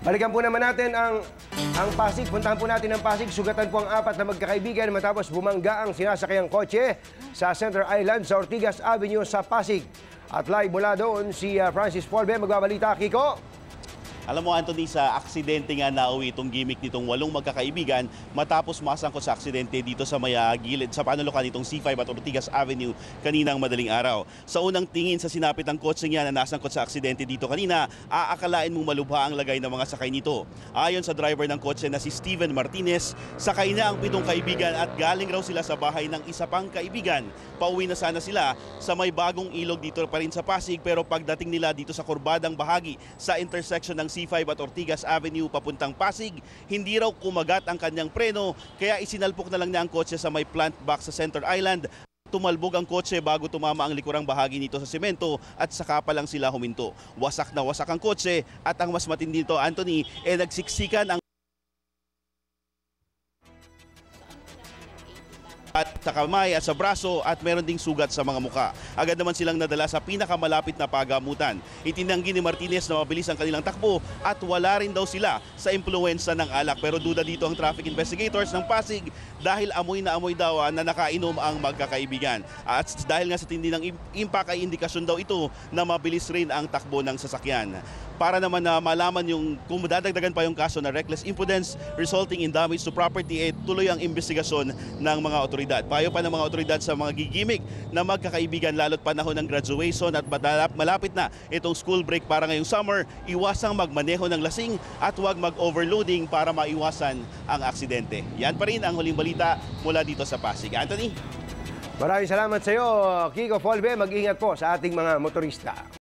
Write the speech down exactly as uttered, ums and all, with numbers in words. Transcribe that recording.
Balikan po naman natin ang, ang Pasig. Puntahan po natin ang Pasig. Sugatan po ang apat na magkakaibigan matapos bumangga ang sinasakayang kotse sa Center Island sa Ortigas Avenue sa Pasig. At live mula doon si uh, Francis Polbe. Magbabalita, Kiko. Alam mo, Anthony, sa aksidente nga nauwi itong gimmick nitong walong magkakaibigan matapos masangkot sa aksidente dito sa may uh, gilid sa panulukan nitong C five at Ortigas Avenue kaninang madaling araw. Sa unang tingin sa sinapit ng kotse niya na nasangkot sa aksidente dito kanina, aakalain mong malubha ang lagay ng mga sakay nito. Ayon sa driver ng kotse na si Steven Martinez, sakay na ang pitong kaibigan at galing raw sila sa bahay ng isa pang kaibigan. Pauwi na sana sila sa may bagong ilog dito pa rin sa Pasig, pero pagdating nila dito sa kurbadang bahagi sa intersection ng C five at Ortigas Avenue papuntang Pasig, hindi raw kumagat ang kanyang preno, kaya isinalpok na lang niya ang kotse sa may plant box sa Center Island. Tumalbog ang kotse bago tumama ang likurang bahagi nito sa semento at saka pa lang sila huminto. Wasak na wasak ang kotse at ang mas matindi nito, Anthony, eh nagsiksikan ang at sa kamay at sa braso at meron ding sugat sa mga muka. Agad naman silang nadala sa pinakamalapit na pagamutan. Itinanggi ni Martinez na mabilis ang kanilang takbo at wala rin daw sila sa impluwensa ng alak. Pero duda dito ang traffic investigators ng Pasig dahil amoy na amoy daw na nakainom ang magkakaibigan. At dahil nga sa tindi ng impact ay indikasyon daw ito na mabilis rin ang takbo ng sasakyan. Para naman na malaman yung kung dadagdagan pa yung kaso na reckless imprudence resulting in damage to property, eh tuloy ang investigasyon ng mga otoridad. Payo pa ng mga otoridad sa mga gigimik na magkakaibigan lalo't panahon ng graduation at malapit na itong school break para ngayong summer, iwasang magmaneho ng lasing at huwag mag-overloading para maiwasan ang aksidente. Yan pa rin ang huling balita mula dito sa Pasig. Anthony? Maraming salamat sa iyo, Kiko Polbe. Mag-ingat po sa ating mga motorista.